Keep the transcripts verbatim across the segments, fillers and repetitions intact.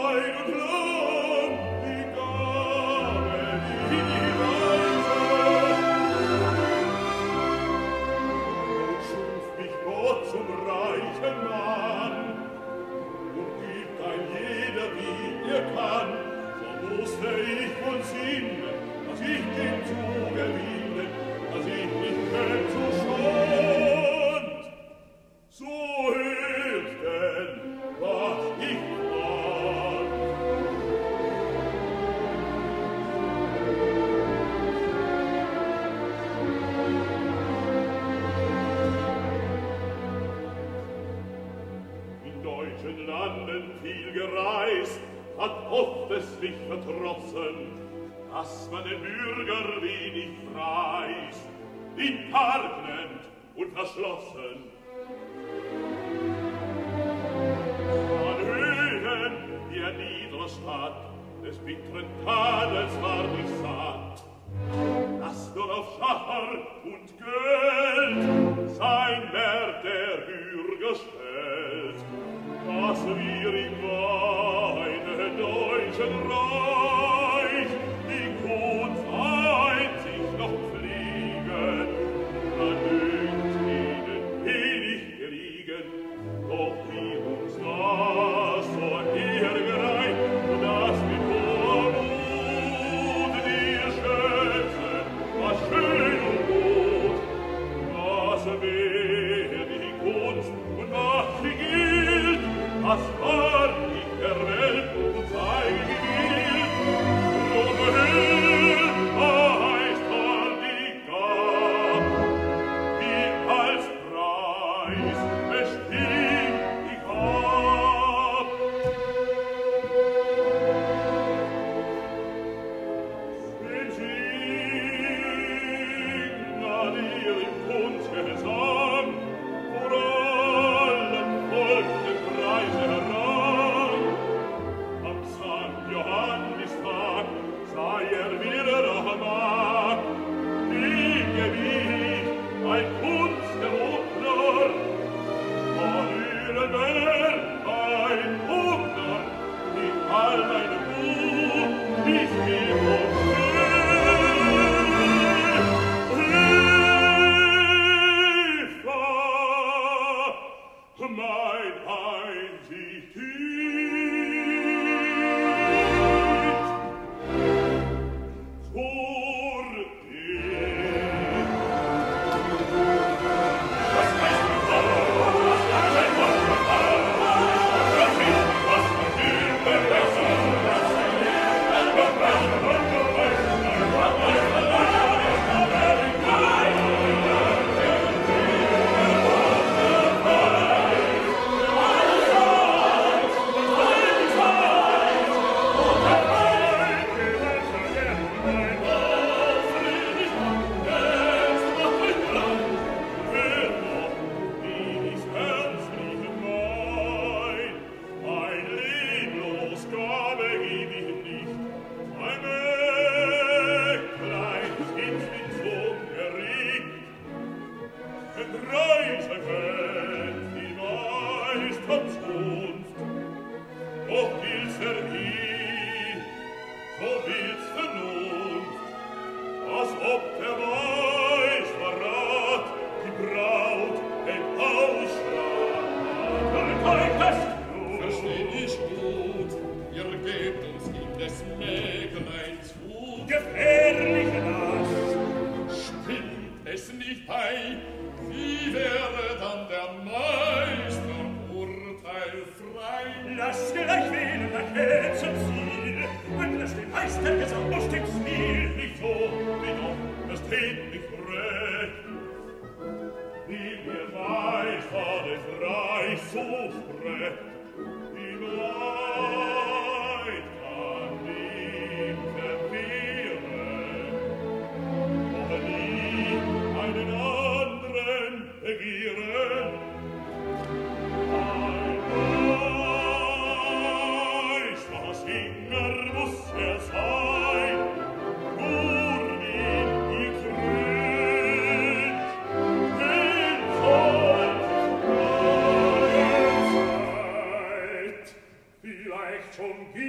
Schon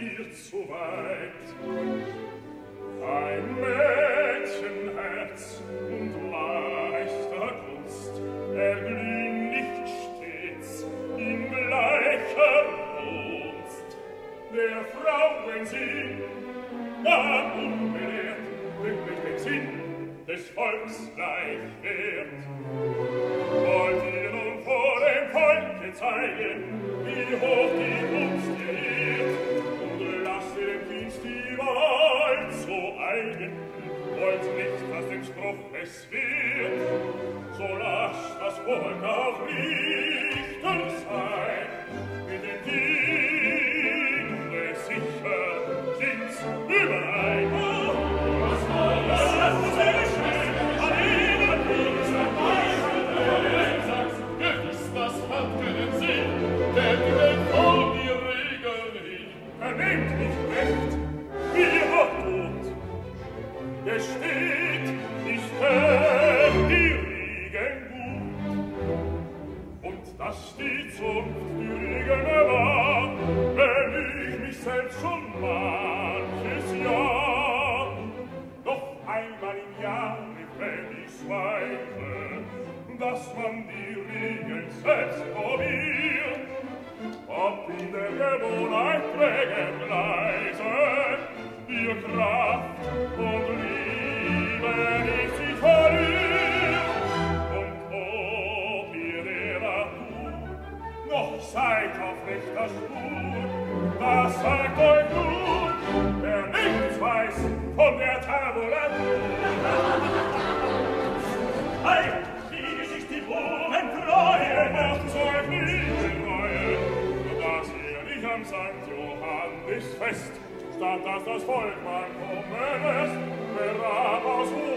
ihr zu weit. Ein Mädchenherz und leichter Gunst erglühen nicht stets in gleicher Gunst. Der Frauen Sinn, gar unbelehrt, wirklich den Sinn des Volks gleich wert. Wollt ihr nun vor dem Volke zeigen, wie hoch die Kunst ihr ehrt, und lasst dem Kind die Wahl so eigen, wollt nicht, dass dem Spruch es wird, so lasst das Volk auch richten sein, mit dem Kinde sicher sind's überein. Was soll das? Das ist eine Schwäche, an ihnen ist ein gewiss, das hat keinen Sinn, denn wenn voll die Regeln hin, vernehmt nicht recht, wie ihr tut. Gesteht, ich kenn die Regeln gut, und dass die Zunft die Regeln war, wenn ich mich selbst schon manches Jahr, doch einmal im Jahr, wenn ich zweifle, dass man die Regeln selbst probiert, ob in der Gewohnheit trägen leise ihr Kraft und Liebe nicht sich verliert, und ob ihr der Natur noch seid auf rechter Spur, das sagt euch nur, wer nichts weiß von der Tabulatur. Ei, wie sich die Blumen freuen, macht's euch nicht reuen, dass ihr nicht am Sankt Johannis Fest, statt dass das Volk man kommen lässt, berab aus Ruhe